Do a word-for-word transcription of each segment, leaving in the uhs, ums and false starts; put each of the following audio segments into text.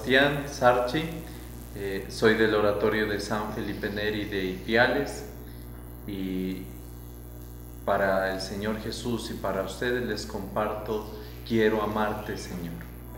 Sebastián Sarchi, eh, soy del Oratorio de San Felipe Neri de Ipiales, y para el Señor Jesús y para ustedes les comparto Quiero amarte, Señor.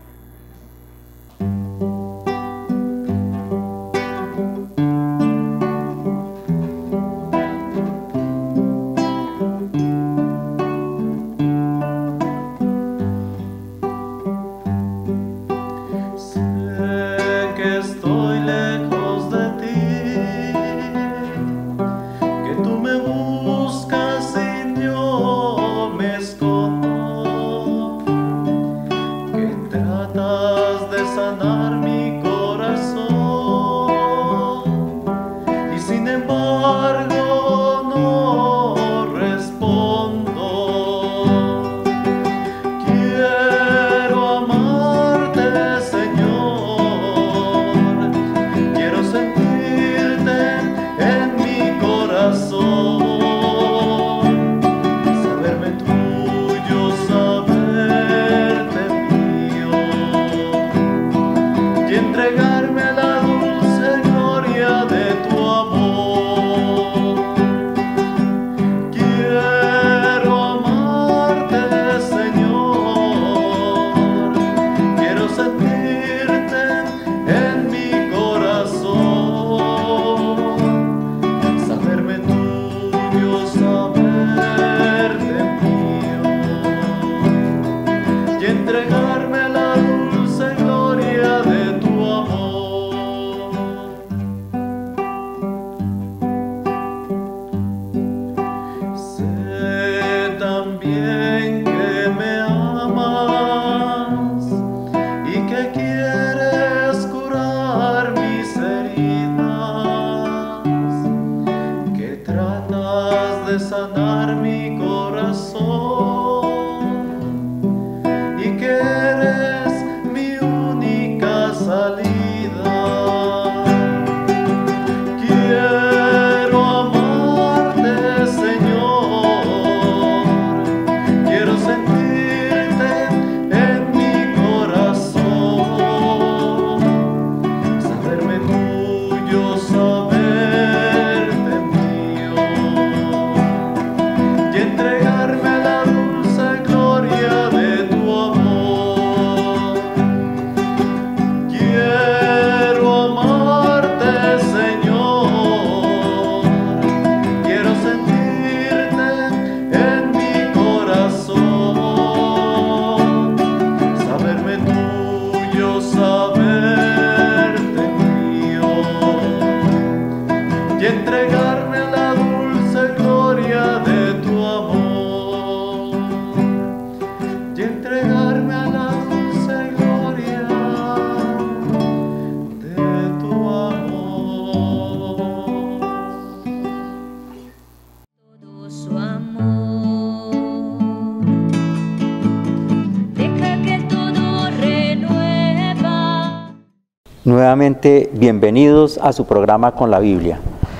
Nuevamente, bienvenidos a su programa Con la Biblia.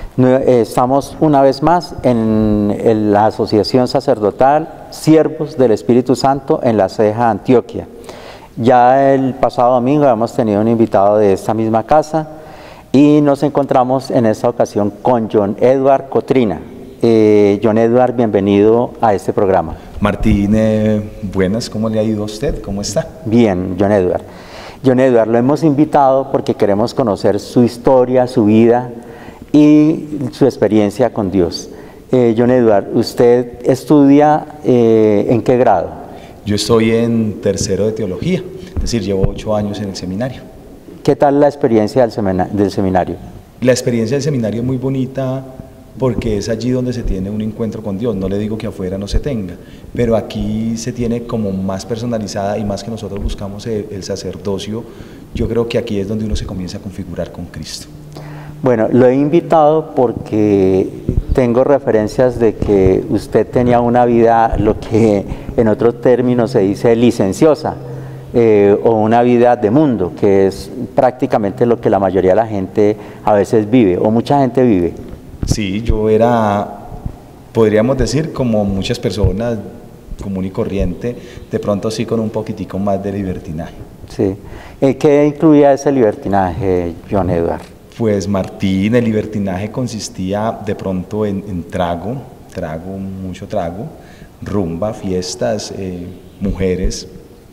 Estamos una vez más en, en la Asociación Sacerdotal Siervos del Espíritu Santo en La Ceja, Antioquia. Ya el pasado domingo hemos tenido un invitado de esta misma casa y nos encontramos en esta ocasión con John Edward Cotrina. Eh, John Edward, bienvenido a este programa. Martín, eh, buenas, ¿cómo le ha ido a usted? ¿Cómo está? Bien, John Edward. John Edward, lo hemos invitado porque queremos conocer su historia, su vida y su experiencia con Dios. Eh, John Edward, ¿usted estudia eh, en qué grado? Yo estoy en tercero de teología, es decir, llevo ocho años en el seminario. ¿Qué tal la experiencia del, semina del seminario? La experiencia del seminario es muy bonita porque es allí donde se tiene un encuentro con Dios. No le digo que afuera no se tenga, pero aquí se tiene como más personalizada, y más que nosotros buscamos el, el sacerdocio, yo creo que aquí es donde uno se comienza a configurar con Cristo. Bueno, lo he invitado porque tengo referencias de que usted tenía una vida, lo que en otros términos se dice licenciosa, eh, o una vida de mundo, que es prácticamente lo que la mayoría de la gente a veces vive, o mucha gente vive. Sí, yo era, podríamos decir, como muchas personas, común y corriente, de pronto sí con un poquitico más de libertinaje. Sí. ¿Qué incluía ese libertinaje, John Edward? Pues Martín, el libertinaje consistía de pronto en, en trago, trago, mucho trago, rumba, fiestas, eh, mujeres.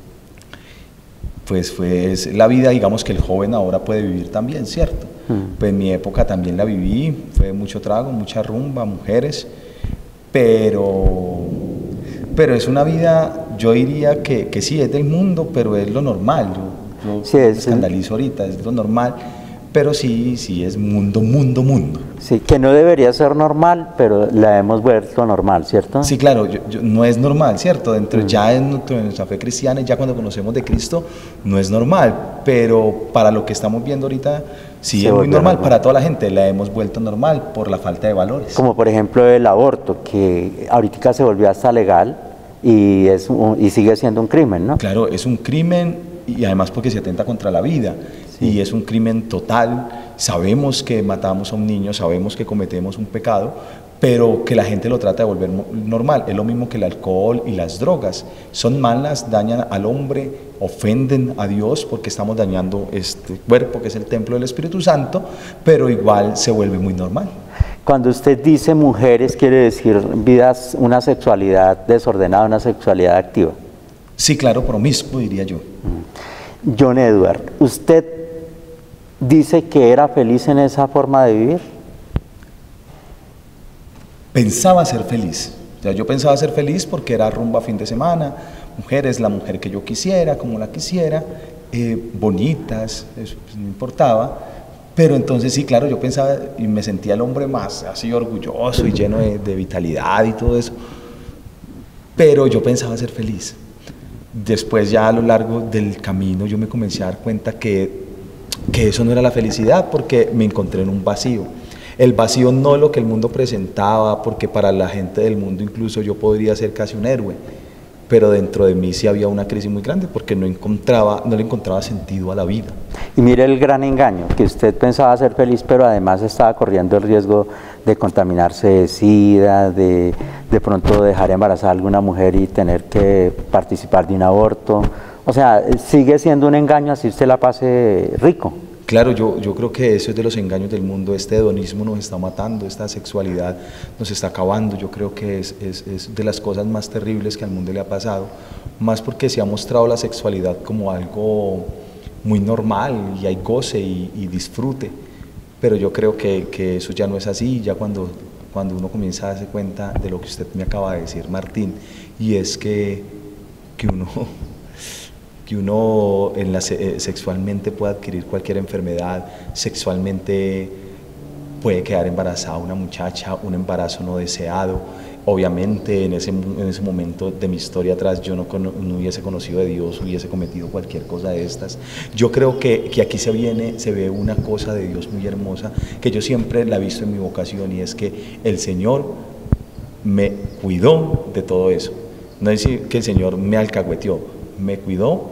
Pues fue la vida, digamos, que el joven ahora puede vivir también, ¿cierto? Mm. Pues en mi época también la viví, fue mucho trago, mucha rumba, mujeres, pero, pero es una vida, yo diría que, que sí, es del mundo, pero es lo normal. Yo, yo sí, me es escandalizo el... ahorita, es lo normal. Pero sí, sí es mundo, mundo, mundo. Sí, que no debería ser normal, pero la hemos vuelto normal, ¿cierto? Sí, claro, yo, yo, no es normal, ¿cierto? Dentro, mm. Ya en, en nuestra fe cristiana, ya cuando conocemos de Cristo, no es normal, pero para lo que estamos viendo ahorita, sí Se es muy normal, normal, para toda la gente la hemos vuelto normal por la falta de valores. Como por ejemplo el aborto, que ahorita se volvió hasta legal y, es un, y sigue siendo un crimen, ¿no? Claro, es un crimen y además porque se atenta contra la vida. Y es un crimen total, sabemos que matamos a un niño, sabemos que cometemos un pecado, pero que la gente lo trata de volver normal. Es lo mismo que el alcohol y las drogas. Son malas, dañan al hombre, ofenden a Dios porque estamos dañando este cuerpo que es el templo del Espíritu Santo, pero igual se vuelve muy normal. Cuando usted dice mujeres, quiere decir vidas, una sexualidad desordenada, una sexualidad activa. Sí, claro, promiscuo diría yo. John Edward, ¿usted dice que era feliz en esa forma de vivir? Pensaba ser feliz. O sea, yo pensaba ser feliz porque era rumba fin de semana, mujeres, la mujer que yo quisiera, como la quisiera, eh, bonitas, eso pues, no importaba. Pero entonces sí, claro, yo pensaba y me sentía el hombre más así orgulloso y lleno de, de vitalidad y todo eso. Pero yo pensaba ser feliz. Después ya a lo largo del camino yo me comencé a dar cuenta que que eso no era la felicidad porque me encontré en un vacío. El vacío no es lo que el mundo presentaba, porque para la gente del mundo incluso yo podría ser casi un héroe, pero dentro de mí sí había una crisis muy grande porque no encontraba, no le encontraba sentido a la vida. Y mire el gran engaño, que usted pensaba ser feliz, pero además estaba corriendo el riesgo de contaminarse de sida, de de pronto dejar embarazada a alguna mujer y tener que participar de un aborto. O sea, sigue siendo un engaño así usted la pase rico. Claro, yo, yo creo que eso es de los engaños del mundo. Este hedonismo nos está matando, esta sexualidad nos está acabando. Yo creo que es, es, es de las cosas más terribles que al mundo le ha pasado, más porque se ha mostrado la sexualidad como algo muy normal y hay goce y, y disfrute, pero yo creo que, que eso ya no es así. Ya cuando, cuando uno comienza a darse cuenta de lo que usted me acaba de decir, Martín, y es que, que uno... que uno en la, eh, sexualmente puede adquirir cualquier enfermedad, sexualmente puede quedar embarazada una muchacha, un embarazo no deseado. Obviamente en ese, en ese momento de mi historia atrás yo no, no hubiese conocido de Dios, hubiese cometido cualquier cosa de estas. Yo creo que, que aquí se, viene, se ve una cosa de Dios muy hermosa que yo siempre la he visto en mi vocación, y es que el Señor me cuidó de todo eso. No es decir que el Señor me alcahueteó, me cuidó,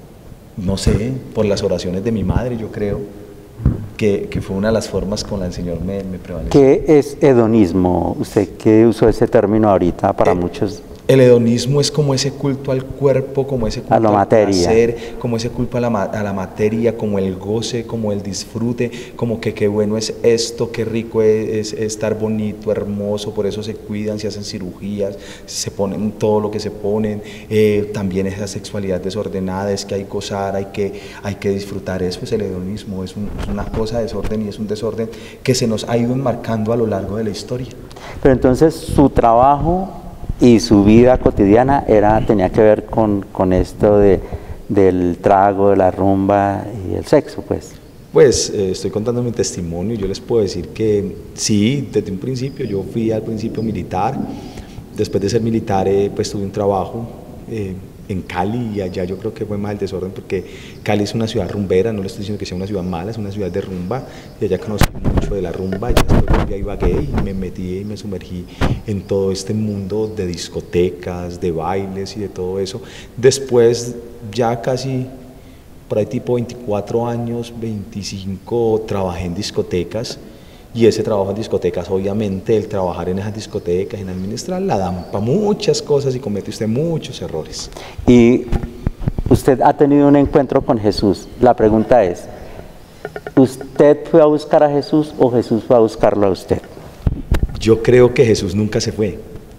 no sé, por las oraciones de mi madre, yo creo, que, que fue una de las formas con la que el Señor me, me prevaleció. ¿Qué es hedonismo? Usted que usó ese término ahorita para eh, muchos... El hedonismo es como ese culto al cuerpo, como ese culto a la al materia. placer, como ese culto a la, a la materia, como el goce, como el disfrute, como que qué bueno es esto, qué rico es, es estar bonito, hermoso, por eso se cuidan, se hacen cirugías, se ponen todo lo que se ponen. Eh, también esa sexualidad desordenada, es que hay que gozar, hay que, hay que disfrutar. Eso es el hedonismo, es, un, es una cosa de desorden, y es un desorden que se nos ha ido enmarcando a lo largo de la historia. Pero entonces su trabajo y su vida cotidiana era, tenía que ver con, con esto de, del trago, de la rumba y el sexo, pues. Pues eh, estoy contando mi testimonio. Yo les puedo decir que sí, desde un principio, yo fui al principio militar. Después de ser militar, eh, pues tuve un trabajo eh, en Cali, y allá yo creo que fue más el desorden, porque Cali es una ciudad rumbera. No le estoy diciendo que sea una ciudad mala, es una ciudad de rumba, y allá conocí mucho de la rumba. Y después volví a Ibagué y me metí y me sumergí en todo este mundo de discotecas, de bailes y de todo eso. Después, ya casi por ahí tipo veinticuatro años, veinticinco, trabajé en discotecas. Y ese trabajo en discotecas, obviamente, el trabajar en esas discotecas, en administrar, la dan para muchas cosas y comete usted muchos errores. Y Usted ha tenido un encuentro con Jesús. La pregunta es, ¿usted fue a buscar a Jesús o Jesús fue a buscarlo a usted? Yo creo que Jesús nunca se fue.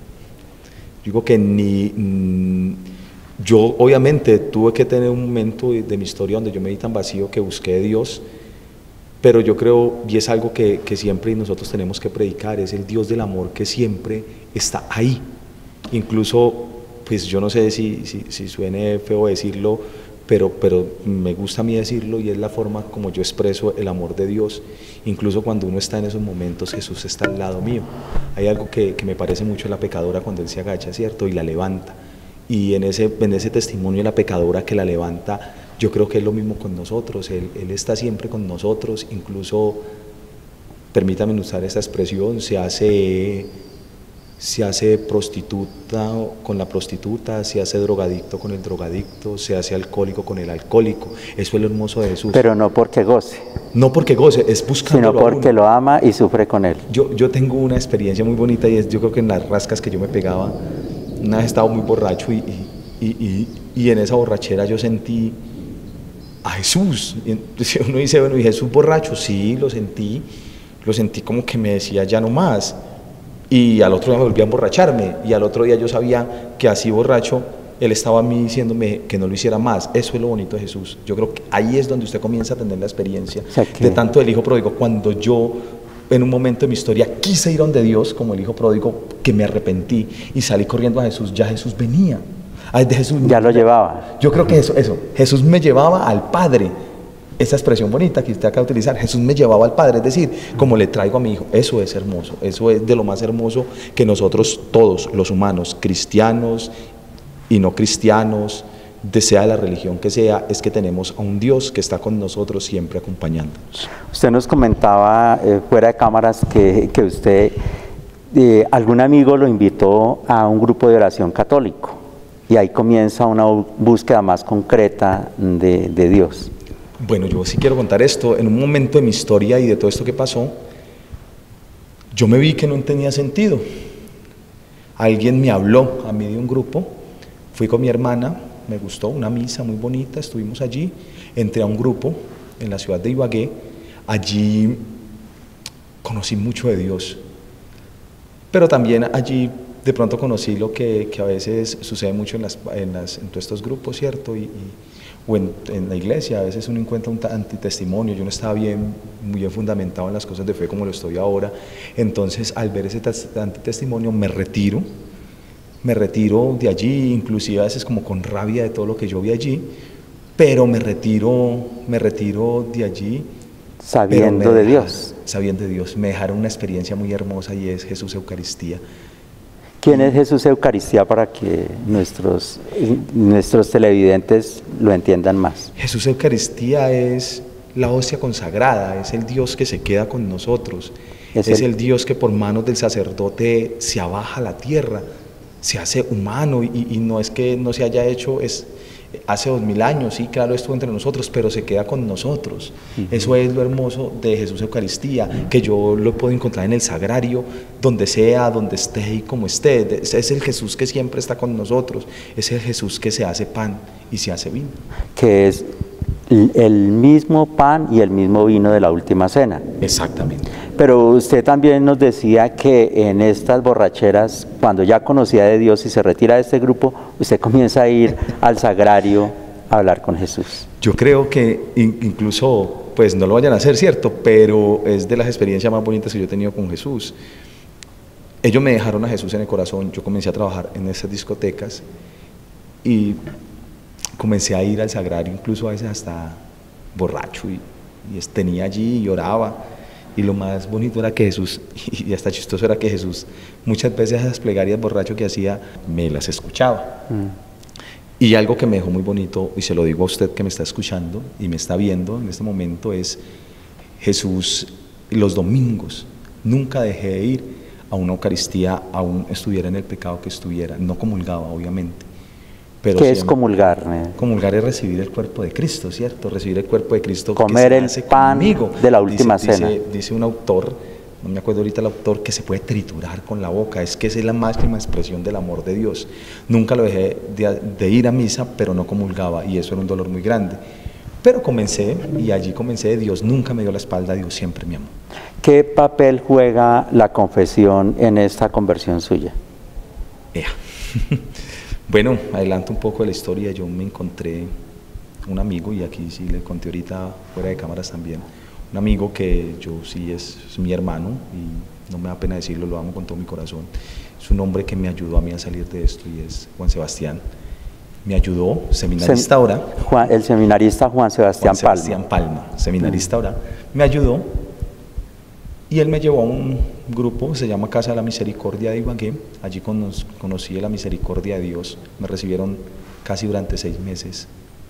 Digo que ni... Mm, yo obviamente tuve que tener un momento de, de mi historia donde yo me vi tan vacío que busqué a Dios, pero yo creo, y es algo que, que siempre nosotros tenemos que predicar, es el Dios del amor que siempre está ahí. Incluso, pues yo no sé si, si, si suene feo decirlo, pero, pero me gusta a mí decirlo y es la forma como yo expreso el amor de Dios. Incluso cuando uno está en esos momentos, Jesús está al lado mío. Hay algo que, que me parece mucho en la pecadora cuando Él se agacha, ¿cierto? Y la levanta. Y en ese, en ese testimonio de la pecadora que la levanta, yo creo que es lo mismo con nosotros. Él, él está siempre con nosotros, incluso, permítanme usar esta expresión, se hace... se hace prostituta con la prostituta, se hace drogadicto con el drogadicto, se hace alcohólico con el alcohólico. Eso es lo hermoso de Jesús. Pero no porque goce. No porque goce, es buscando. Sino porque lo ama y sufre con él. Yo, yo tengo una experiencia muy bonita y es, yo creo que en las rascas que yo me pegaba, una vez estaba muy borracho y, y, y, y, y en esa borrachera yo sentí a Jesús. Y uno dice, bueno, ¿y Jesús borracho? Sí, lo sentí, lo sentí como que me decía ya no más. Y al otro día me volví a emborracharme, y al otro día yo sabía que así borracho, Él estaba a mí diciéndome que no lo hiciera más. Eso es lo bonito de Jesús. Yo creo que ahí es donde usted comienza a tener la experiencia, o sea, de tanto del Hijo Pródigo. Cuando yo, en un momento de mi historia, quise ir donde Dios, como el Hijo Pródigo, que me arrepentí, y salí corriendo a Jesús, ya Jesús venía. Ay, de Jesús, ya lo llevaba. Yo creo que eso, eso, Jesús me llevaba al Padre. Esa expresión bonita que usted acaba de utilizar, Jesús me llevaba al Padre, es decir, como le traigo a mi hijo. Eso es hermoso, eso es de lo más hermoso que nosotros todos, los humanos, cristianos y no cristianos, de sea la religión que sea, es que tenemos a un Dios que está con nosotros siempre acompañándonos. Usted nos comentaba eh, fuera de cámaras que, que usted, eh, algún amigo lo invitó a un grupo de oración católico y ahí comienza una búsqueda más concreta de, de Dios. Bueno, yo sí quiero contar esto. En un momento de mi historia y de todo esto que pasó, yo me vi que no tenía sentido. Alguien me habló a mí de un grupo, fui con mi hermana, me gustó, una misa muy bonita, estuvimos allí, entré a un grupo en la ciudad de Ibagué, allí conocí mucho de Dios, pero también allí de pronto conocí lo que, que a veces sucede mucho en, las, en, las, en todos estos grupos, ¿cierto? Y, y, o en, en la iglesia, a veces uno encuentra un antitestimonio. Yo no estaba bien, muy bien fundamentado en las cosas de fe como lo estoy ahora. Entonces, al ver ese antitestimonio, me retiro, me retiro de allí, inclusive a veces como con rabia de todo lo que yo vi allí, pero me retiro, me retiro de allí. Sabiendo de Dios. Sabiendo de Dios. Me dejaron una experiencia muy hermosa y es Jesús Eucaristía. ¿Quién es Jesús Eucaristía para que nuestros, nuestros televidentes lo entiendan más? Jesús Eucaristía es la hostia consagrada, es el Dios que se queda con nosotros, es, es el... el Dios que por manos del sacerdote se abaja a la tierra, se hace humano y, y no es que no se haya hecho, es hace dos mil años, sí, claro, estuvo entre nosotros, pero se queda con nosotros. Uh-huh. Eso es lo hermoso de Jesús Eucaristía, que yo lo puedo encontrar en el sagrario, donde sea, donde esté y como esté. Es el Jesús que siempre está con nosotros, es el Jesús que se hace pan y se hace vino. Que es el mismo pan y el mismo vino de la última cena. Exactamente. Pero usted también nos decía que en estas borracheras, cuando ya conocía de Dios y se retira de este grupo, usted comienza a ir al sagrario a hablar con Jesús. Yo creo que incluso, pues no lo vayan a hacer, ¿cierto? Pero es de las experiencias más bonitas que yo he tenido con Jesús. Ellos me dejaron a Jesús en el corazón, yo comencé a trabajar en esas discotecas y comencé a ir al sagrario, incluso a veces hasta borracho, y, y tenía allí y lloraba. Y lo más bonito era que Jesús, y hasta chistoso era que Jesús, muchas veces esas plegarias borracho que hacía, me las escuchaba. Mm. Y algo que me dejó muy bonito, y se lo digo a usted que me está escuchando y me está viendo en este momento, es Jesús, los domingos, nunca dejé de ir a una Eucaristía, aún estuviera en el pecado que estuviera, no comulgaba, obviamente. Pero ¿qué es comulgar? Comulgar es recibir el cuerpo de Cristo, ¿cierto? Recibir el cuerpo de Cristo. Comer el pan conmigo. De la última dice, cena. Dice, dice un autor no me acuerdo ahorita el autor, que se puede triturar con la boca, es que esa es la máxima expresión del amor de Dios. Nunca lo dejé de, de ir a misa, pero no comulgaba, y eso era un dolor muy grande. Pero comencé, y allí comencé, Dios nunca me dio la espalda, Dios siempre me amó. ¿Qué papel juega la confesión en esta conversión suya? Ea. Bueno, adelanto un poco de la historia. Yo me encontré un amigo, y aquí sí le conté ahorita fuera de cámaras también, un amigo que yo sí es, es mi hermano, y no me da pena decirlo, lo amo con todo mi corazón. Es un hombre que me ayudó a mí a salir de esto, y es Juan Sebastián. Me ayudó, seminarista ahora. Juan, el seminarista Juan Sebastián, Juan Sebastián Palma. Palma, seminarista ahora. Me ayudó, y él me llevó a un grupo, se llama Casa de la Misericordia de Ibagué. Allí conocí la misericordia de Dios. Me recibieron casi durante seis meses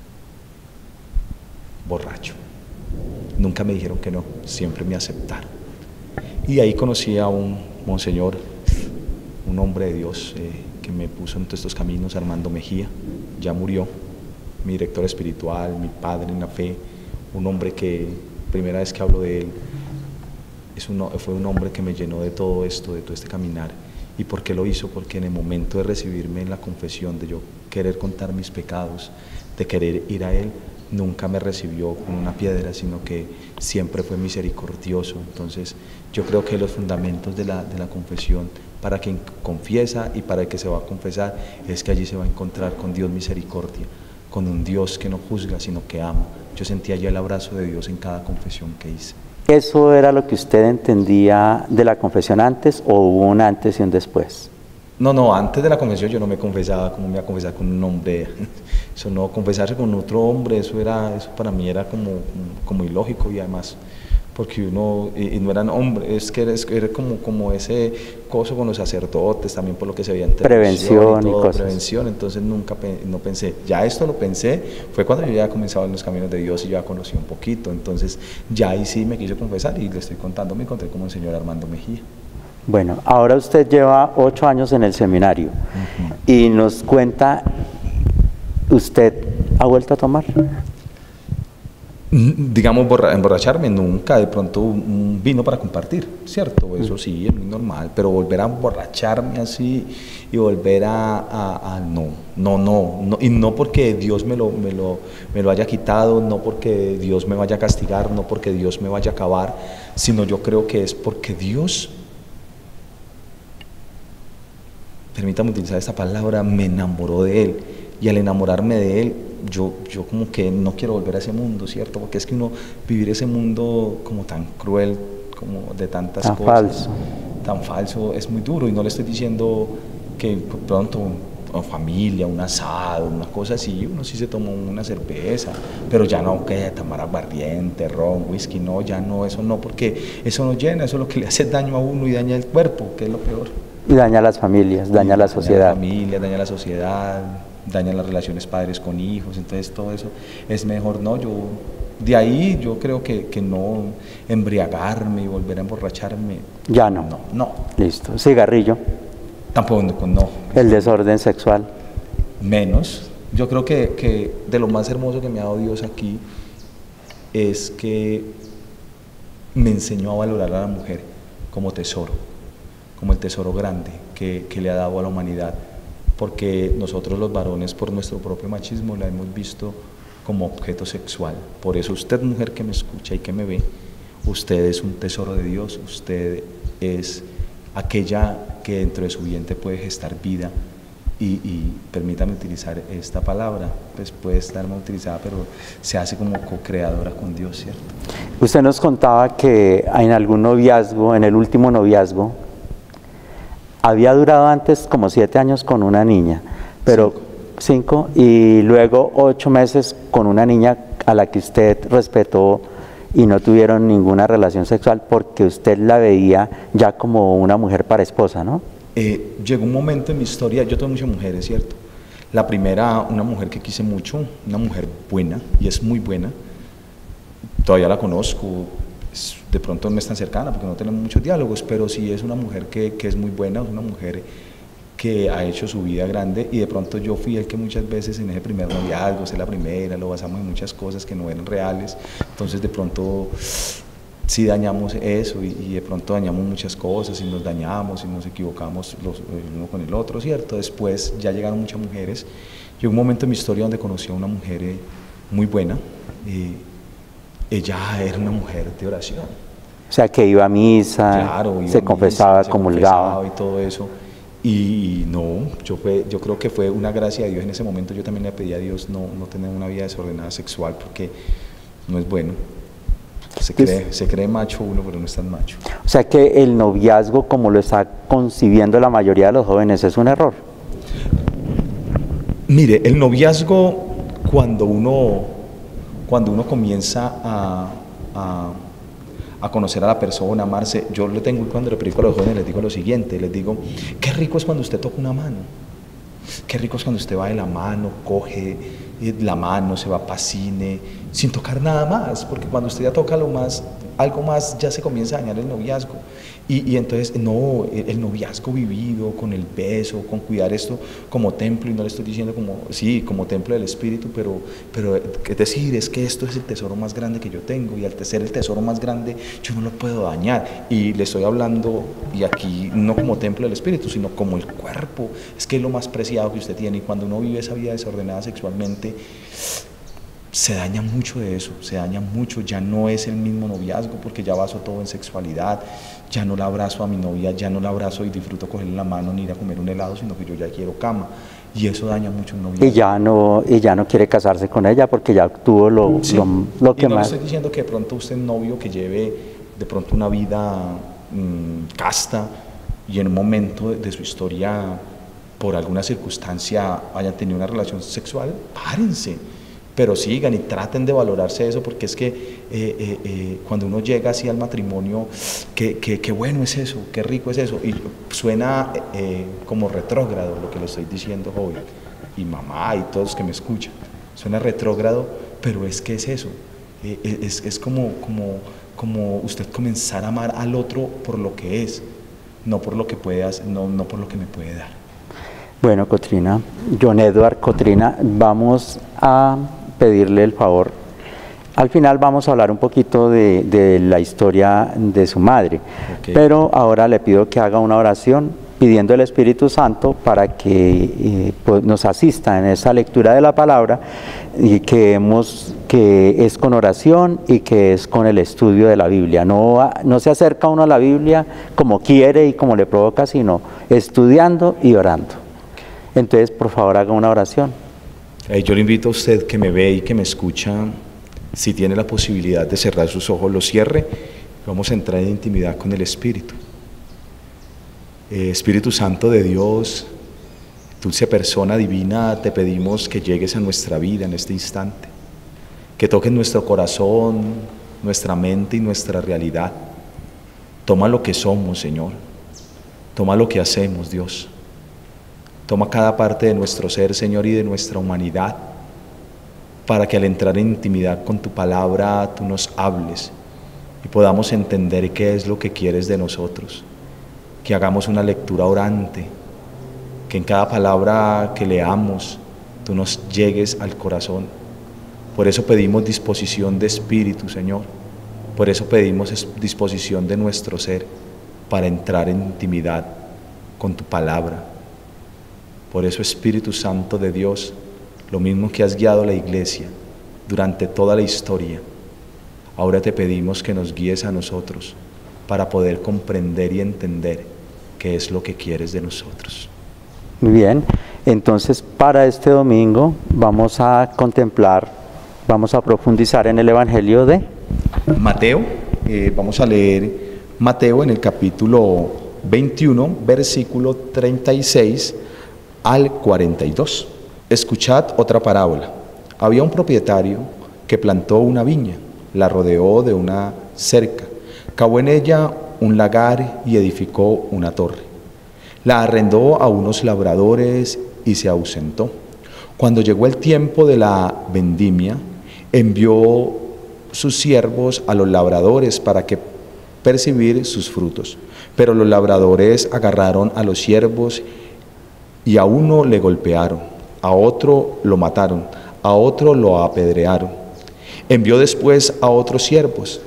borracho. Nunca me dijeron que no, siempre me aceptaron. Y ahí conocí a un monseñor, un hombre de Dios, eh, que me puso en todos estos caminos, Armando Mejía. Ya murió, mi director espiritual, mi padre en la fe, un hombre que, primera vez que hablo de él, es un, fue un hombre que me llenó de todo esto, de todo este caminar. ¿Y por qué lo hizo? Porque en el momento de recibirme en la confesión, de yo querer contar mis pecados, de querer ir a él, nunca me recibió con una piedra, sino que siempre fue misericordioso. Entonces yo creo que los fundamentos de la, de la confesión, para quien confiesa y para el que se va a confesar, es que allí se va a encontrar con Dios misericordia, con un Dios que no juzga, sino que ama. Yo sentía ya el abrazo de Dios en cada confesión que hice. ¿Eso era lo que usted entendía de la confesión antes, o hubo un antes y un después? No, no, antes de la confesión yo no me confesaba como me iba a confesar con un hombre. Eso no, confesarse con otro hombre, eso era, eso para mí era como, como ilógico, y además porque uno, y, y no eran hombres, es que era, era como, como ese coso con los sacerdotes, también por lo que se veía en prevención y, todo, y cosas. Prevención, entonces nunca no pensé, ya esto lo pensé, fue cuando yo ya comenzaba en los caminos de Dios y ya conocí un poquito, entonces ya ahí sí me quise confesar, y le estoy contando, me encontré como el señor Armando Mejía. Bueno, ahora usted lleva ocho años en el seminario, uh-huh, y nos cuenta, ¿usted ha vuelto a tomar? Digamos, emborracharme nunca, de pronto un vino para compartir, ¿cierto? Eso sí, es muy normal, pero volver a emborracharme así y volver a, a, a no, no, no, no, y no porque Dios me lo, me, lo, me lo haya quitado, no porque Dios me vaya a castigar, no porque Dios me vaya a acabar, sino yo creo que es porque Dios, permítame utilizar esta palabra, me enamoró de Él, y al enamorarme de Él, Yo, yo como que no quiero volver a ese mundo, ¿cierto? Porque es que uno vivir ese mundo como tan cruel, como de tantas tan cosas, falso. tan falso, es muy duro, y no le estoy diciendo que pronto una familia, un asado, una cosa así, uno sí se toma una cerveza, pero ya no que tomar aguardiente, ron, whisky, no, ya no, eso no, porque eso no llena, eso es lo que le hace daño a uno y daña el cuerpo, que es lo peor. Y daña a las familias, daña a la sociedad. Daña a la familia, daña a la sociedad, dañan las relaciones padres con hijos, entonces todo eso es mejor, no, yo, de ahí yo creo que, que no embriagarme y volver a emborracharme. Ya no. No, no. Listo. Cigarrillo. Tampoco, no. El desorden sexual. Menos. Yo creo que, que de lo más hermoso que me ha dado Dios aquí es que me enseñó a valorar a la mujer como tesoro, como el tesoro grande que, que le ha dado a la humanidad. Porque nosotros los varones, por nuestro propio machismo, la hemos visto como objeto sexual. Por eso usted, mujer que me escucha y que me ve, usted es un tesoro de Dios, usted es aquella que dentro de su vientre puede gestar vida, y, y permítame utilizar esta palabra, pues puede estar mal utilizada, pero se hace como co-creadora con Dios, ¿cierto? Usted nos contaba que en algún noviazgo, en el último noviazgo, había durado antes como siete años con una niña, pero cinco. cinco, y luego ocho meses con una niña a la que usted respetó y no tuvieron ninguna relación sexual porque usted la veía ya como una mujer para esposa, ¿no? Eh, llegó un momento en mi historia, yo tuve muchas mujeres, ¿cierto? La primera, una mujer que quise mucho, una mujer buena, y es muy buena, todavía la conozco, de pronto no es tan cercana porque no tenemos muchos diálogos, pero sí es una mujer que, que es muy buena, es una mujer que ha hecho su vida grande, y de pronto yo fui el que muchas veces en ese primer noviazgo, sé la primera, lo basamos en muchas cosas que no eran reales, entonces de pronto sí dañamos eso y, y de pronto dañamos muchas cosas y nos dañamos y nos equivocamos los, el uno con el otro, ¿cierto? Después ya llegaron muchas mujeres. Llegó un momento en mi historia donde conocí a una mujer eh, muy buena. Eh, ella era una mujer de oración. O sea, que iba a misa, claro, iba se a confesaba, misa, se comulgaba. confesaba y todo eso. Y no, yo, fue, yo creo que fue una gracia de Dios en ese momento. Yo también le pedí a Dios no, no tener una vida desordenada sexual porque no es bueno. Se cree, se cree macho uno, pero no es tan macho. O sea que el noviazgo, como lo está concibiendo la mayoría de los jóvenes, es un error. Mire, el noviazgo, cuando uno, cuando uno comienza a, a, a conocer a la persona, a amarse, yo le tengo, cuando le predico a los jóvenes, les digo lo siguiente, les digo, qué rico es cuando usted toca una mano, qué rico es cuando usted va de la mano, coge la mano, se va para cine, sin tocar nada más, porque cuando usted ya toca lo más, algo más, ya se comienza a dañar el noviazgo. Y, y entonces, no, el, el noviazgo vivido, con el beso, con cuidar esto como templo, y no le estoy diciendo como, sí, como templo del Espíritu, pero, pero es decir, es que esto es el tesoro más grande que yo tengo, y al ser el tesoro más grande, yo no lo puedo dañar. Y le estoy hablando, y aquí no como templo del Espíritu, sino como el cuerpo, es que es lo más preciado que usted tiene, y cuando uno vive esa vida desordenada sexualmente, se daña mucho de eso, se daña mucho, ya no es el mismo noviazgo porque ya baso todo en sexualidad, ya no la abrazo a mi novia, ya no la abrazo y disfruto cogerle la mano ni ir a comer un helado, sino que yo ya quiero cama, y eso daña mucho el noviazgo. Y ya no, y ya no quiere casarse con ella porque ya obtuvo lo, sí. lo, lo que y no más... le estoy diciendo que de pronto usted novio que lleve de pronto una vida mmm, casta y en un momento de, de su historia por alguna circunstancia hayan tenido una relación sexual, párense. Pero sigan y traten de valorarse eso, porque es que eh, eh, eh, cuando uno llega así al matrimonio, qué, qué, qué bueno es eso, qué rico es eso, y suena eh, como retrógrado lo que le estoy diciendo, joven, y mamá y todos que me escuchan, suena retrógrado, pero es que es eso, eh, es, es como, como, como usted comenzar a amar al otro por lo que es, no por lo que puede hacer, no, no por lo que me puede dar. Bueno, Cotrina, John Edward, Cotrina, vamos a pedirle el favor. Al final vamos a hablar un poquito de, de la historia de su madre, okay. Pero ahora le pido que haga una oración pidiendo el Espíritu Santo para que eh, pues nos asista en esa lectura de la palabra y que, hemos, que es con oración y que es con el estudio de la Biblia. No, no se acerca uno a la Biblia como quiere y como le provoca, sino estudiando y orando. Entonces, por favor, haga una oración. Yo le invito a usted que me ve y que me escucha, si tiene la posibilidad de cerrar sus ojos, lo cierre. Vamos a entrar en intimidad con el Espíritu. Eh, Espíritu Santo de Dios, dulce persona divina, te pedimos que llegues a nuestra vida en este instante, que toques nuestro corazón, nuestra mente y nuestra realidad. Toma lo que somos, Señor. Toma lo que hacemos, Dios. Toma cada parte de nuestro ser, Señor, y de nuestra humanidad, para que al entrar en intimidad con tu palabra, tú nos hables y podamos entender qué es lo que quieres de nosotros. Que hagamos una lectura orante, que en cada palabra que leamos, tú nos llegues al corazón. Por eso pedimos disposición de espíritu, Señor. Por eso pedimos disposición de nuestro ser, para entrar en intimidad con tu palabra. Por eso, Espíritu Santo de Dios, lo mismo que has guiado a la iglesia durante toda la historia, ahora te pedimos que nos guíes a nosotros para poder comprender y entender qué es lo que quieres de nosotros. Muy bien, entonces para este domingo vamos a contemplar, vamos a profundizar en el Evangelio de Mateo. Eh, vamos a leer Mateo en el capítulo veintiuno, versículo treinta y seis al cuarenta y dos. Escuchad otra parábola. Había un propietario que plantó una viña, la rodeó de una cerca, cavó en ella un lagar y edificó una torre. La arrendó a unos labradores y se ausentó. Cuando llegó el tiempo de la vendimia, envió sus siervos a los labradores para que percibir sus frutos. Pero los labradores agarraron a los siervos y a uno le golpearon, a otro lo mataron, a otro lo apedrearon. Envió después a otros siervos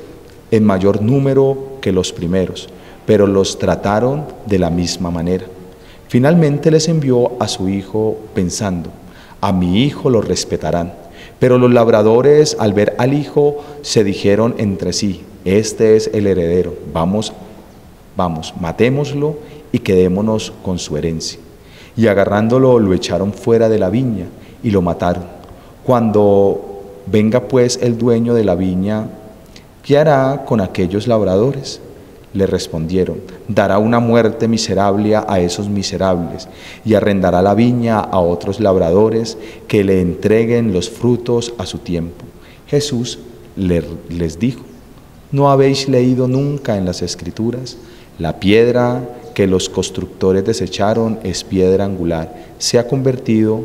en mayor número que los primeros, pero los trataron de la misma manera. Finalmente les envió a su hijo pensando, a mi hijo lo respetarán. Pero los labradores, al ver al hijo, se dijeron entre sí, este es el heredero, vamos, vamos, matémoslo y quedémonos con su herencia. Y agarrándolo lo echaron fuera de la viña y lo mataron. Cuando venga pues el dueño de la viña, ¿qué hará con aquellos labradores? Le respondieron, dará una muerte miserable a esos miserables y arrendará la viña a otros labradores que le entreguen los frutos a su tiempo. Jesús le, les dijo, ¿no habéis leído nunca en las Escrituras? La piedra que los constructores desecharon es piedra angular, se ha convertido,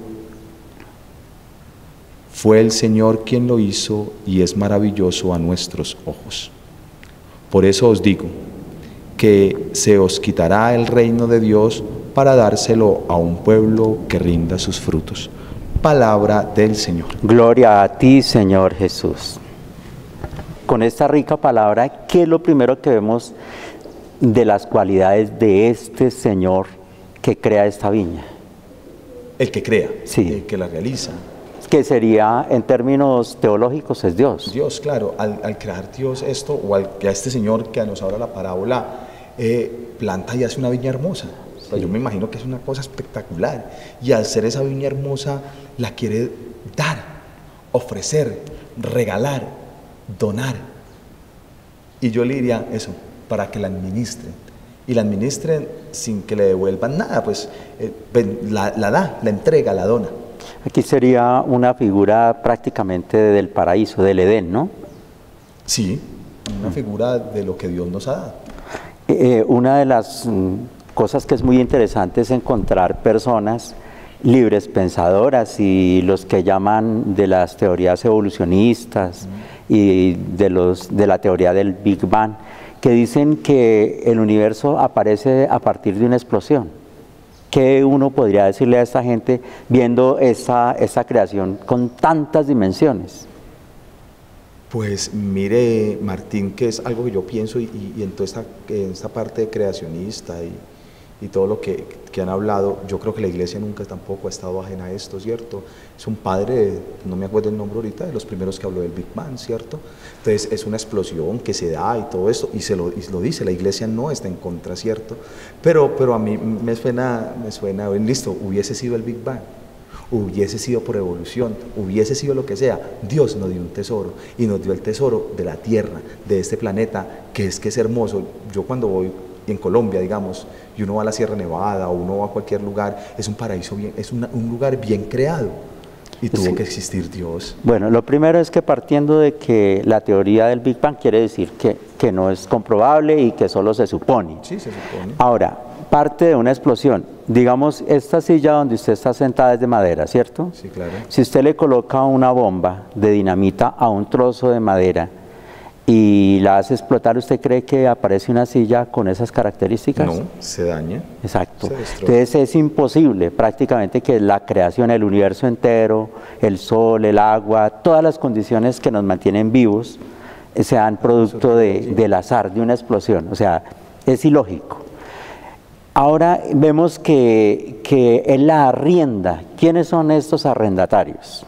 fue el Señor quien lo hizo y es maravilloso a nuestros ojos. Por eso os digo, que se os quitará el reino de Dios para dárselo a un pueblo que rinda sus frutos. Palabra del Señor. Gloria a ti, Señor Jesús. Con esta rica palabra, ¿qué es lo primero que vemos de las cualidades de este Señor que crea esta viña? El que crea, sí. El que la realiza. Que sería, en términos teológicos, es Dios. Dios, claro, al, al crear Dios esto, o al, a este Señor que nos habla la parábola, eh, planta y hace una viña hermosa. Sí. O sea, yo me imagino que es una cosa espectacular. Y al ser esa viña hermosa, la quiere dar, ofrecer, regalar, donar. Y yo le diría eso, para que la administren. Y la administren sin que le devuelvan nada, pues eh, la, la da, la entrega, la dona. Aquí sería una figura prácticamente del paraíso, del Edén, ¿no? Sí, una figura de lo que Dios nos ha dado. Eh, una de las mm, cosas que es muy interesante es encontrar personas libres pensadoras y los que llaman de las teorías evolucionistas mm. y de, los, de la teoría del Big Bang, que dicen que el universo aparece a partir de una explosión. ¿Qué uno podría decirle a esta gente viendo esa, esa creación con tantas dimensiones? Pues mire, Martín, que es algo que yo pienso y, y, y en toda esta, en esta parte creacionista y, y todo lo que, que han hablado, yo creo que la iglesia nunca tampoco ha estado ajena a esto, ¿cierto? Es un padre, no me acuerdo el nombre ahorita, de los primeros que habló del Big Bang, ¿cierto? Entonces es una explosión que se da y todo esto, y se lo, y lo dice, la iglesia no está en contra, ¿cierto? Pero, pero a mí me suena, me suena, listo, hubiese sido el Big Bang, hubiese sido por evolución, hubiese sido lo que sea, Dios nos dio un tesoro, y nos dio el tesoro de la tierra, de este planeta, que es que es hermoso. Yo cuando voy en Colombia, digamos, y uno va a la Sierra Nevada o uno va a cualquier lugar, es un paraíso bien, es una, un lugar bien creado. Y tuvo sí. que existir Dios. Bueno, lo primero es que partiendo de que la teoría del Big Bang quiere decir que, que no es comprobable y que solo se supone. Sí, se supone. Ahora, parte de una explosión. Digamos, esta silla donde usted está sentada es de madera, ¿cierto? Sí, claro. Si usted le coloca una bomba de dinamita a un trozo de madera y la hace explotar, ¿usted cree que aparece una silla con esas características? No, se daña. Exacto. Se Entonces es imposible prácticamente que la creación, el universo entero, el sol, el agua, todas las condiciones que nos mantienen vivos sean producto de, del azar, de una explosión. O sea, es ilógico. Ahora vemos que, que él la arrienda. ¿Quiénes son estos arrendatarios?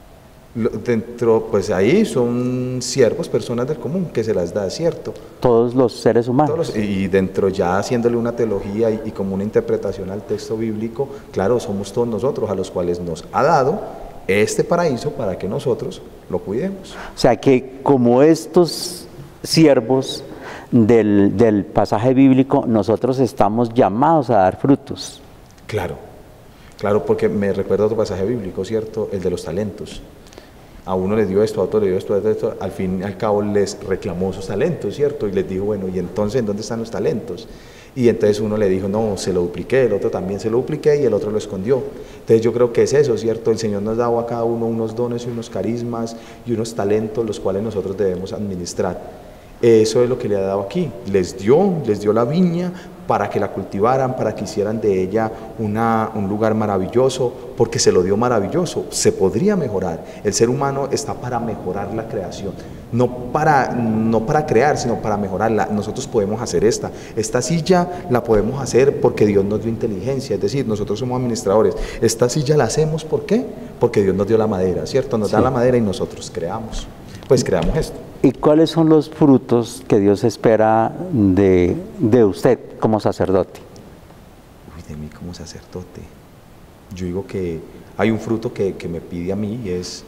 Dentro, pues ahí son siervos, personas del común, que se las da, ¿cierto? Todos los seres humanos. Todos los, y dentro ya haciéndole una teología y, y como una interpretación al texto bíblico, claro, somos todos nosotros a los cuales nos ha dado este paraíso para que nosotros lo cuidemos. O sea que como estos siervos del, del pasaje bíblico, nosotros estamos llamados a dar frutos. Claro, claro, porque me recuerda otro pasaje bíblico, ¿cierto? El de los talentos. A uno le dio esto, a otro le dio esto, a otro, esto, al fin y al cabo les reclamó sus talentos, ¿cierto? Y les dijo, bueno, ¿y entonces en dónde están los talentos? Y entonces uno le dijo, no, se lo dupliqué, el otro también se lo dupliqué y el otro lo escondió. Entonces yo creo que es eso, ¿cierto? El Señor nos ha dado a cada uno unos dones y unos carismas y unos talentos los cuales nosotros debemos administrar. Eso es lo que le ha dado aquí. Les dio, les dio la viña para que la cultivaran, para que hicieran de ella una, un lugar maravilloso, porque se lo dio maravilloso. Se podría mejorar. El ser humano está para mejorar la creación, no para, no para crear, sino para mejorarla. Nosotros podemos hacer esta. Esta silla la podemos hacer porque Dios nos dio inteligencia, es decir, nosotros somos administradores. Esta silla la hacemos, ¿por qué? Porque Dios nos dio la madera, ¿cierto? Nos sí. da la madera y nosotros creamos. Pues creamos esto. ¿Y cuáles son los frutos que Dios espera de, de usted como sacerdote? Uy, de mí como sacerdote. Yo digo que hay un fruto que, que me pide a mí y es,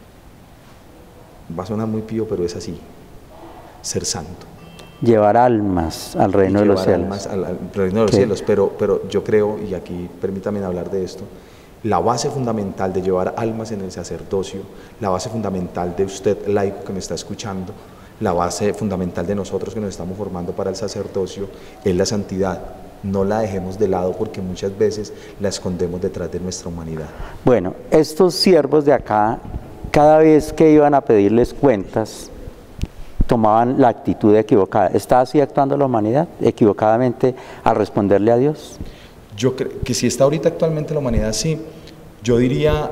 va a sonar muy pío, pero es así, ser santo. Llevar almas al reino de los cielos. Almas al, al reino de los ¿Qué? cielos, pero, pero yo creo, y aquí permítame hablar de esto, la base fundamental de llevar almas en el sacerdocio, la base fundamental de usted, laico que me está escuchando, la base fundamental de nosotros que nos estamos formando para el sacerdocio, es la santidad. No la dejemos de lado porque muchas veces la escondemos detrás de nuestra humanidad. Bueno, estos siervos de acá, cada vez que iban a pedirles cuentas, tomaban la actitud equivocada. ¿Está así actuando la humanidad equivocadamente al responderle a Dios? Yo creo que si está ahorita actualmente la humanidad sí, yo diría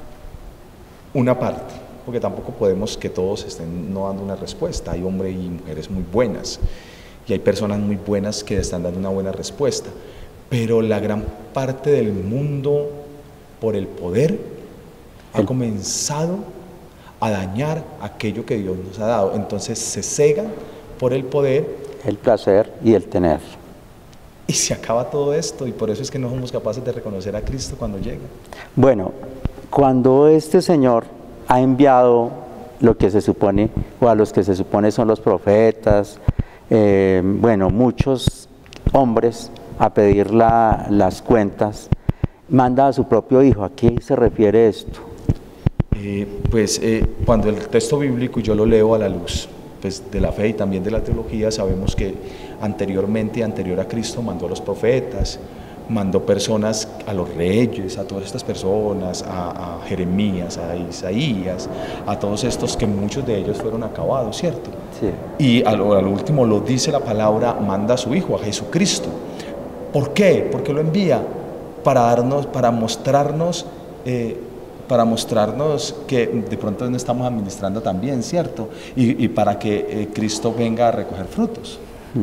una parte, porque tampoco podemos que todos estén no dando una respuesta. Hay hombres y mujeres muy buenas y hay personas muy buenas que están dando una buena respuesta, pero la gran parte del mundo, por el poder, ha comenzado a dañar aquello que Dios nos ha dado. Entonces se cegan por el poder, el placer y el tener. Y se acaba todo esto, y por eso es que no somos capaces de reconocer a Cristo cuando llega. Bueno, cuando este Señor ha enviado lo que se supone, o a los que se supone son los profetas, eh, bueno, muchos hombres a pedir la, las cuentas, manda a su propio hijo. ¿A qué se refiere esto? Eh, pues eh, cuando el texto bíblico, y yo lo leo a la luz pues, de la fe y también de la teología, sabemos que anteriormente, anterior a Cristo, mandó a los profetas, mandó personas, a los reyes, a todas estas personas, a, a Jeremías, a Isaías, a todos estos que muchos de ellos fueron acabados, ¿cierto? Sí. Y al, al último lo dice la palabra, manda a su Hijo, a Jesucristo. ¿Por qué? ¿Por qué lo envía? Para darnos, para mostrarnos, eh, para mostrarnos que de pronto no estamos administrando tan bien, ¿cierto? Y, y para que eh, Cristo venga a recoger frutos.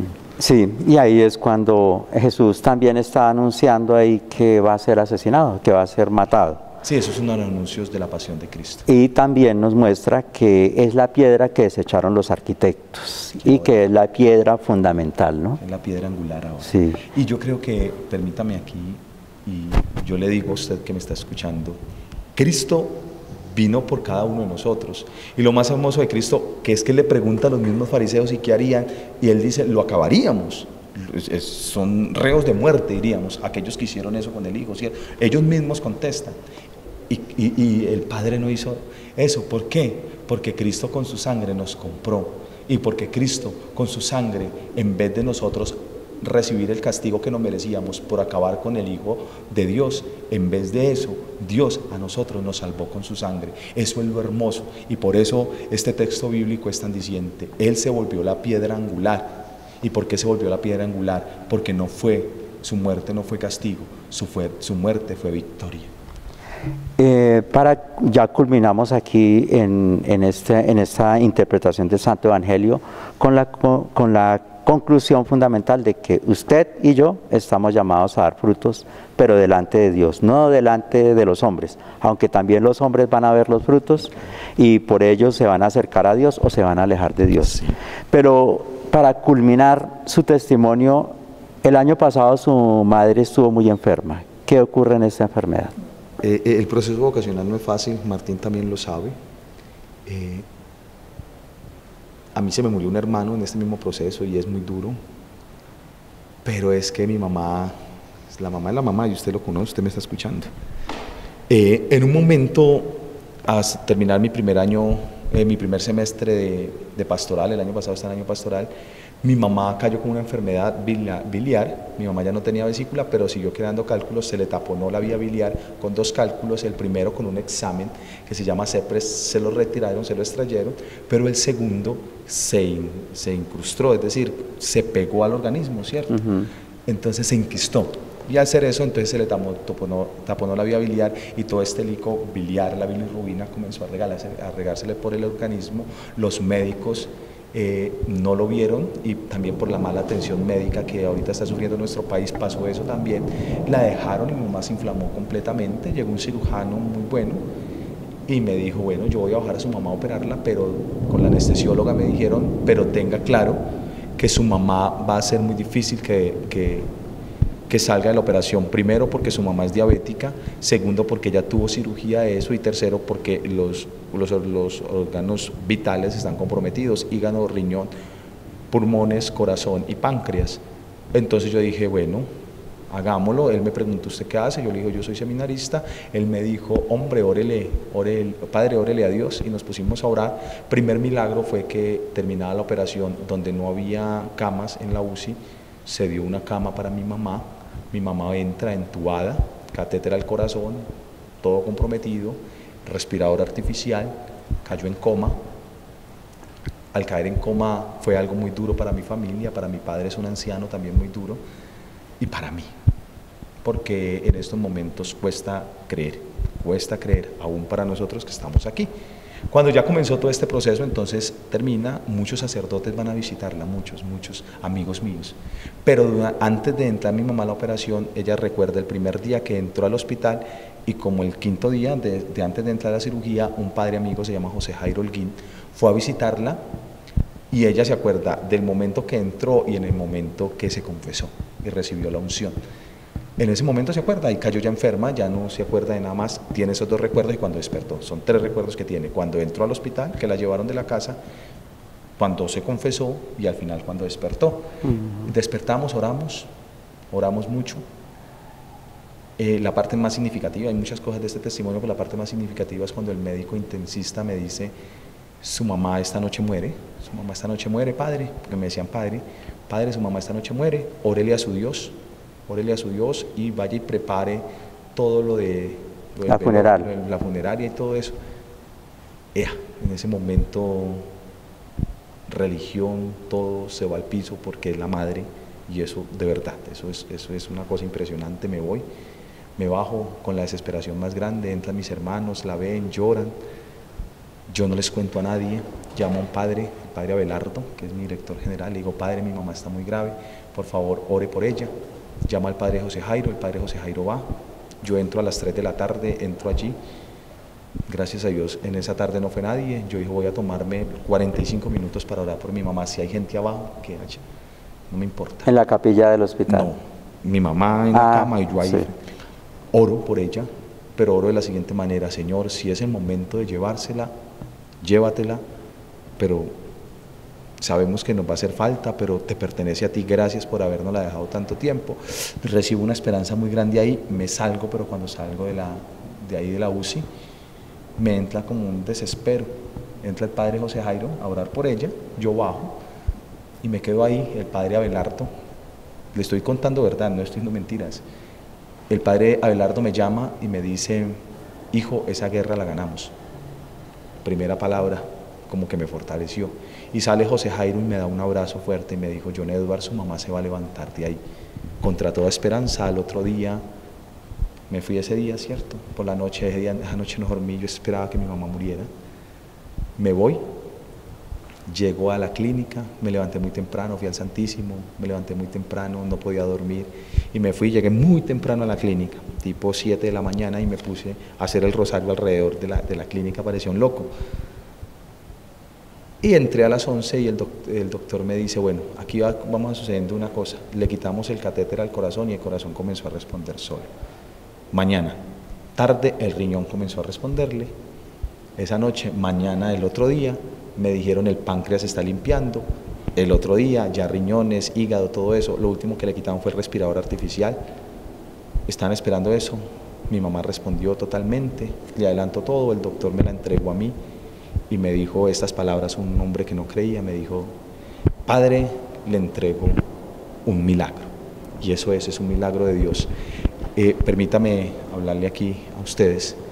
Sí, y ahí es cuando Jesús también está anunciando ahí que va a ser asesinado, que va a ser matado. Sí, esos son los anuncios de la pasión de Cristo. Y también nos muestra que es la piedra que desecharon los arquitectos y ahora, que es la piedra fundamental, ¿no? Es la piedra angular ahora. Sí. Y yo creo que, permítame aquí, y yo le digo a usted que me está escuchando, Cristo vino por cada uno de nosotros. Y lo más hermoso de Cristo, que es que le pregunta a los mismos fariseos y qué harían, y él dice, lo acabaríamos. Es, es, son reos de muerte, diríamos, aquellos que hicieron eso con el Hijo, ¿cierto? Ellos mismos contestan. Y, y, y el Padre no hizo eso. ¿Por qué? Porque Cristo con su sangre nos compró. Y porque Cristo con su sangre, en vez de nosotros recibir el castigo que nos merecíamos por acabar con el Hijo de Dios, en vez de eso, Dios a nosotros nos salvó con su sangre. Eso es lo hermoso, y por eso este texto bíblico es tan diciente. Él se volvió la piedra angular. ¿Y por qué se volvió la piedra angular? Porque no fue, su muerte no fue castigo, su, fue, su muerte fue victoria. Eh, para, ya culminamos aquí en, en, este, en esta interpretación del Santo Evangelio con la, con la conclusión fundamental de que usted y yo estamos llamados a dar frutos, pero delante de Dios, no delante de los hombres, aunque también los hombres van a ver los frutos y por ellos se van a acercar a Dios o se van a alejar de Dios. Sí. Pero para culminar su testimonio, el año pasado su madre estuvo muy enferma. ¿Qué ocurre en esta enfermedad? Eh, el proceso vocacional no es fácil, Martín también lo sabe. Eh, a mí se me murió un hermano en este mismo proceso y es muy duro, pero es que mi mamá, la mamá de la mamá, y usted lo conoce, usted me está escuchando. Eh, en un momento, a terminar mi primer año, eh, mi primer semestre de, de pastoral, el año pasado está el año pastoral, mi mamá cayó con una enfermedad biliar. Mi mamá ya no tenía vesícula, pero siguió quedando cálculos, se le taponó la vía biliar con dos cálculos, el primero con un examen que se llama CEPRES, se lo retiraron, se lo extrayeron, pero el segundo se, in, se incrustó, es decir, se pegó al organismo, ¿cierto? Uh-huh. Entonces se enquistó. Y al hacer eso, entonces se le taponó, taponó, taponó la vía biliar y todo este líquido biliar, la bilirrubina, comenzó a, regalarse, a regársele por el organismo. Los médicos eh, no lo vieron y también por la mala atención médica que ahorita está sufriendo nuestro país pasó eso también. La dejaron y mi mamá se inflamó completamente. Llegó un cirujano muy bueno y me dijo, bueno, yo voy a bajar a su mamá a operarla, pero con la anestesióloga me dijeron, pero tenga claro que su mamá va a ser muy difícil que... que que salga de la operación, primero porque su mamá es diabética, segundo porque ella tuvo cirugía de eso y tercero porque los, los, los órganos vitales están comprometidos, hígado, riñón, pulmones, corazón y páncreas. Entonces yo dije, bueno, hagámoslo. Él me preguntó, ¿usted qué hace? Yo le digo, yo soy seminarista. Él me dijo, hombre, órele, órele, padre, órele a Dios, y nos pusimos a orar. Primer milagro fue que terminada la operación, donde no había camas en la U C I, se dio una cama para mi mamá. Mi mamá entra entubada, catéter al corazón, todo comprometido, respirador artificial, cayó en coma. Al caer en coma fue algo muy duro para mi familia, para mi padre es un anciano también muy duro, y para mí, porque en estos momentos cuesta creer, cuesta creer, aún para nosotros que estamos aquí. Cuando ya comenzó todo este proceso, entonces termina, muchos sacerdotes van a visitarla, muchos, muchos amigos míos. Pero antes de entrar mi mamá a la operación, ella recuerda el primer día que entró al hospital y como el quinto día de, de antes de entrar a la cirugía, un padre amigo, se llama José Jairo Holguín, fue a visitarla y ella se acuerda del momento que entró y en el momento que se confesó y recibió la unción. En ese momento se acuerda y cayó ya enferma, ya no se acuerda de nada más, tiene esos dos recuerdos y cuando despertó, son tres recuerdos que tiene, cuando entró al hospital, que la llevaron de la casa, cuando se confesó y al final cuando despertó. Uh-huh. Despertamos, oramos, oramos mucho. Eh, la parte más significativa, hay muchas cosas de este testimonio, pero la parte más significativa es cuando el médico intensista me dice, su mamá esta noche muere, su mamá esta noche muere, padre, porque me decían padre, padre, su mamá esta noche muere, órele a su Dios, órele a su Dios y vaya y prepare todo lo de, lo de la, funeraria. Lo de la funeraria y todo eso. Ea, en ese momento religión, todo se va al piso porque es la madre y eso de verdad, eso es, eso es una cosa impresionante. Me voy, me bajo con la desesperación más grande, entran mis hermanos, la ven, lloran, yo no les cuento a nadie, llamo a un padre, el padre Abelardo, que es mi director general, le digo, padre, mi mamá está muy grave, por favor ore por ella. Llama al padre José Jairo, el padre José Jairo va, yo entro a las tres de la tarde, entro allí, gracias a Dios en esa tarde no fue nadie, yo dije voy a tomarme cuarenta y cinco minutos para orar por mi mamá, si hay gente abajo, que haya, no me importa. ¿En la capilla del hospital? No, mi mamá en ah, la cama y yo ahí, sí. Oro por ella, pero oro de la siguiente manera, Señor, si es el momento de llevársela, llévatela, pero sabemos que nos va a hacer falta, pero te pertenece a ti, gracias por habernosla dejado tanto tiempo. Recibo una esperanza muy grande ahí, me salgo, pero cuando salgo de, la, de ahí de la U C I, me entra como un desespero. Entra el padre José Jairo a orar por ella, yo bajo y me quedo ahí, el padre Abelardo, le estoy contando verdad, no estoy diciendo mentiras. El padre Abelardo me llama y me dice, hijo, esa guerra la ganamos. Primera palabra, como que me fortaleció. Y sale José Jairo y me da un abrazo fuerte y me dijo, John Edward, su mamá se va a levantar de ahí. Contra toda esperanza, al otro día, me fui ese día, ¿cierto? Por la noche, ese día, esa noche no dormí, yo esperaba que mi mamá muriera. Me voy, llego a la clínica, me levanté muy temprano, fui al Santísimo, me levanté muy temprano, no podía dormir y me fui, llegué muy temprano a la clínica, tipo siete de la mañana y me puse a hacer el rosario alrededor de la, de la clínica, parecía un loco. Y entré a las once y el, doc, el doctor me dice, bueno, aquí va, vamos a sucediendo una cosa, le quitamos el catéter al corazón y el corazón comenzó a responder solo. Mañana, tarde, el riñón comenzó a responderle, esa noche, mañana el otro día, me dijeron el páncreas se está limpiando, el otro día ya riñones, hígado, todo eso, lo último que le quitaron fue el respirador artificial, estaban esperando eso, mi mamá respondió totalmente, le adelantó todo, el doctor me la entregó a mí, y me dijo estas palabras, un hombre que no creía, me dijo, padre, le entrego un milagro, y eso es, es un milagro de Dios. Eh, permítame hablarle aquí a ustedes,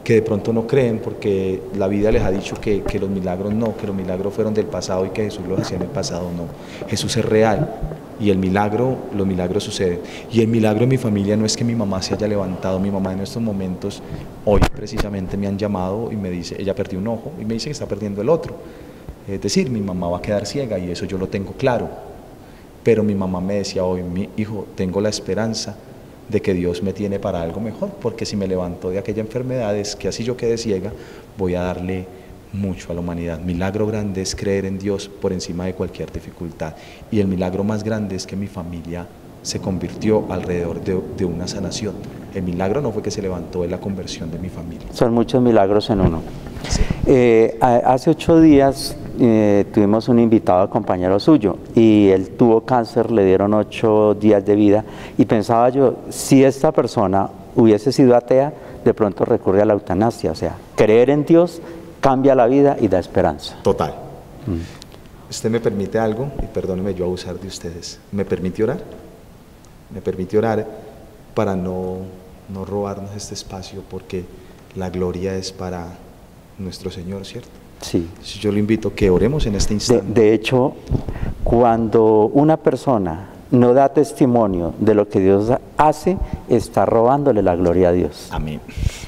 que de pronto no creen porque la vida les ha dicho que, que los milagros no, que los milagros fueron del pasado y que Jesús los hacía en el pasado, no. Jesús es real y el milagro, los milagros suceden. Y el milagro en mi familia no es que mi mamá se haya levantado, mi mamá en estos momentos, hoy precisamente me han llamado y me dice, ella perdió un ojo y me dice que está perdiendo el otro. Es decir, mi mamá va a quedar ciega y eso yo lo tengo claro. Pero mi mamá me decía hoy, mi hijo, tengo la esperanza de que Dios me tiene para algo mejor, porque si me levanto de aquella enfermedad es que así yo quede ciega, voy a darle mucho a la humanidad. Milagro grande es creer en Dios por encima de cualquier dificultad, y el milagro más grande es que mi familia se convirtió alrededor de, de una sanación. El milagro no fue que se levantó, es la conversión de mi familia. Son muchos milagros en uno. Sí. Eh, hace ocho días eh, tuvimos un invitado, compañero suyo, y él tuvo cáncer, le dieron ocho días de vida, y pensaba yo, si esta persona hubiese sido atea, de pronto recurre a la eutanasia. O sea, creer en Dios cambia la vida y da esperanza. Total. Mm. ¿Usted me permite algo? Y perdóneme yo abusar de ustedes. ¿Me permite orar? ¿Me permite orar para no, no robarnos este espacio? Porque la gloria es para nuestro Señor, ¿cierto? Sí. Yo lo invito a que oremos en este instante. De, de hecho, cuando una persona no da testimonio de lo que Dios hace, está robándole la gloria a Dios. Amén.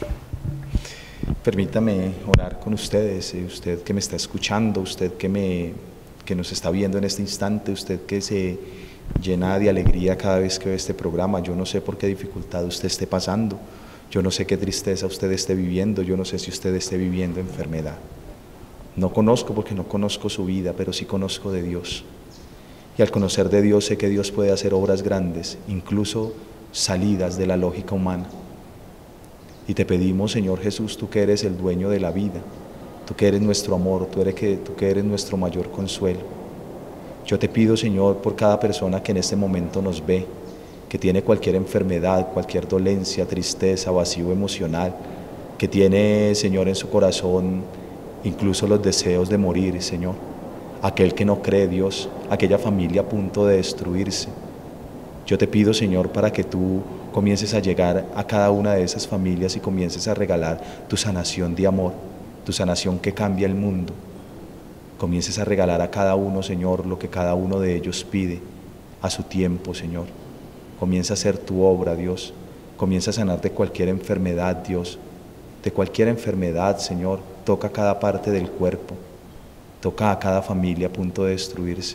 Permítame orar con ustedes, usted que me está escuchando, usted que, me, que nos está viendo en este instante, usted que se llena de alegría cada vez que ve este programa. Yo no sé por qué dificultad usted esté pasando, yo no sé qué tristeza usted esté viviendo, yo no sé si usted esté viviendo enfermedad. No conozco porque no conozco su vida, pero sí conozco de Dios. Y al conocer de Dios sé que Dios puede hacer obras grandes, incluso salidas de la lógica humana. Y te pedimos, Señor Jesús, tú que eres el dueño de la vida, tú que eres nuestro amor, tú, eres que, tú que eres nuestro mayor consuelo. Yo te pido, Señor, por cada persona que en este momento nos ve, que tiene cualquier enfermedad, cualquier dolencia, tristeza, vacío emocional, que tiene, Señor, en su corazón incluso los deseos de morir, Señor. Aquel que no cree, Dios, aquella familia a punto de destruirse. Yo te pido, Señor, para que tú comiences a llegar a cada una de esas familias y comiences a regalar tu sanación de amor, tu sanación que cambia el mundo. Comiences a regalar a cada uno, Señor, lo que cada uno de ellos pide a su tiempo, Señor. Comienza a hacer tu obra, Dios. Comienza a sanar de cualquier enfermedad, Dios. De cualquier enfermedad, Señor. Toca cada parte del cuerpo. Toca a cada familia a punto de destruirse.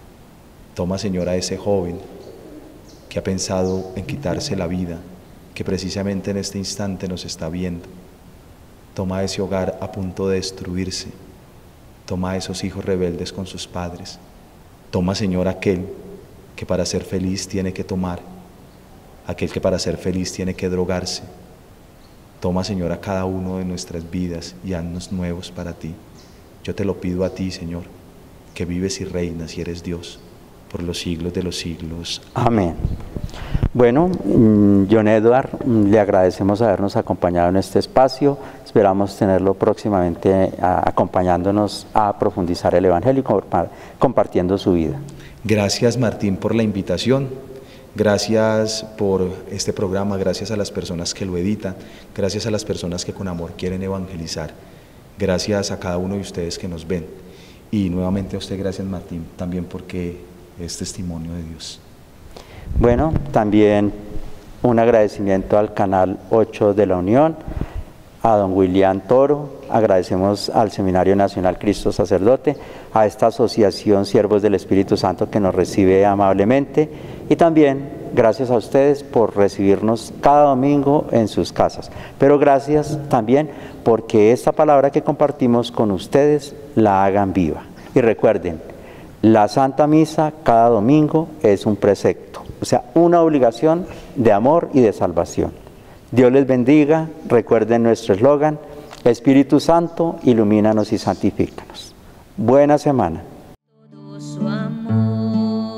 Toma, Señor, a ese joven que ha pensado en quitarse la vida, que precisamente en este instante nos está viendo. Toma a ese hogar a punto de destruirse. Toma a esos hijos rebeldes con sus padres. Toma, Señor, aquel que para ser feliz tiene que tomar, aquel que para ser feliz tiene que drogarse. Toma, Señor, a cada uno de nuestras vidas y haznos nuevos para ti. Yo te lo pido a ti, Señor, que vives y reinas y eres Dios por los siglos de los siglos. Amén. Bueno, John Edward, le agradecemos habernos acompañado en este espacio. Esperamos tenerlo próximamente a, acompañándonos a profundizar el Evangelio y compartiendo su vida. Gracias, Martín, por la invitación. Gracias por este programa, gracias a las personas que lo editan, gracias a las personas que con amor quieren evangelizar. Gracias a cada uno de ustedes que nos ven. Y nuevamente a usted, gracias, Martín, también porque es testimonio de Dios. Bueno, también un agradecimiento al Canal ocho de la Unión, a don William Toro, agradecemos al Seminario Nacional Cristo Sacerdote, a esta asociación Siervos del Espíritu Santo que nos recibe amablemente, y también gracias a ustedes por recibirnos cada domingo en sus casas. Pero gracias también porque esta palabra que compartimos con ustedes la hagan viva. Y recuerden, la Santa Misa cada domingo es un precepto, o sea, una obligación de amor y de salvación. Dios les bendiga. Recuerden nuestro eslogan: Espíritu Santo, ilumínanos y santifícanos. Buena semana. Todo su amor,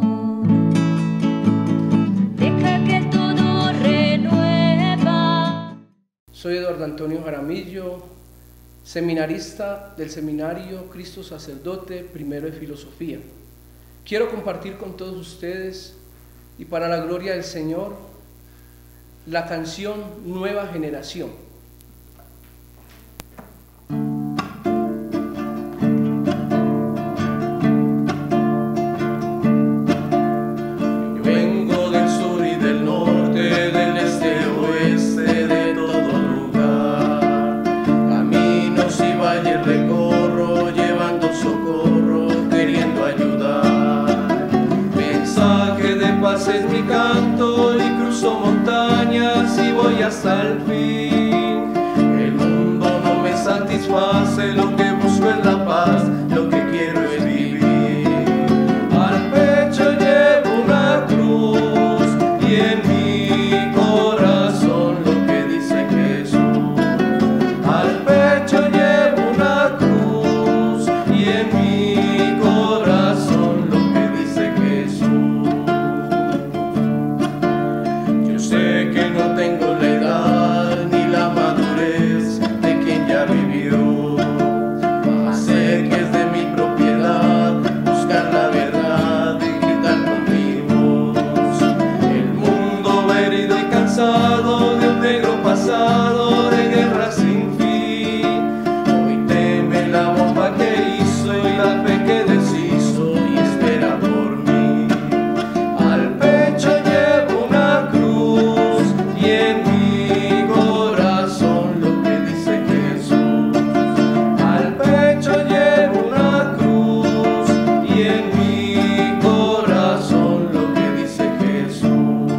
deja que todo renueva. Soy Eduardo Antonio Jaramillo, seminarista del Seminario Cristo Sacerdote, primero de Filosofía. Quiero compartir con todos ustedes y para la gloria del Señor la canción Nueva Generación. y hasta el fin. El mundo no me satisface, lo que busco es la paz, lo que quiero es vivir. Al pecho llevo una cruz y en mi corazón lo que dice Jesús. Al pecho llevo una cruz y en mi corazón lo que dice Jesús. Yo sé que no tengo la edad ni la madurez de quien ya vivió, mas sé que es de mi propiedad buscar la verdad y gritar con mi voz. El mundo herido y cansado de un negro pasado de guerra sin fin, hoy teme la bomba que hizo y la fe que deshizo y espera por mí. Al pecho llevo una cruz y en mi corazón lo que dice Jesús. Al pecho llevo una cruz y en mi corazón lo que dice Jesús.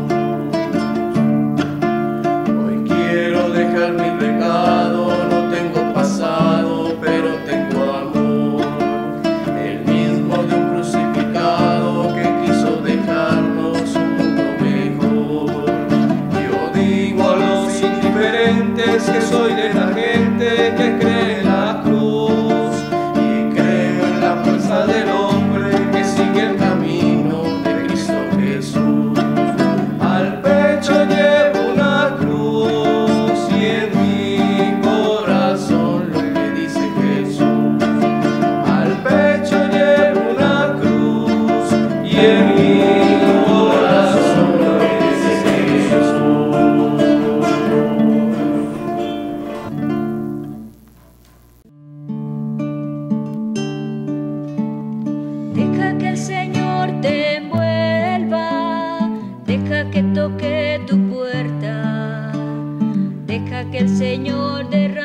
Hoy quiero dejar mi legado, no tengo pasado, pero tengo amor. El mismo de un crucificado que quiso dejarnos un mundo mejor. Yo digo a los indiferentes que soy de la gente que cree en la cruz y creo en la fuerza del hombre que sigue el camino de Cristo Jesús. Al pecho llevo una cruz y en mi corazón lo que dice Jesús. Al pecho llevo una cruz y en mi corazón lo que dice Jesús. Deja que el Señor te envuelva, deja que toque tu puerta, deja que el Señor derrame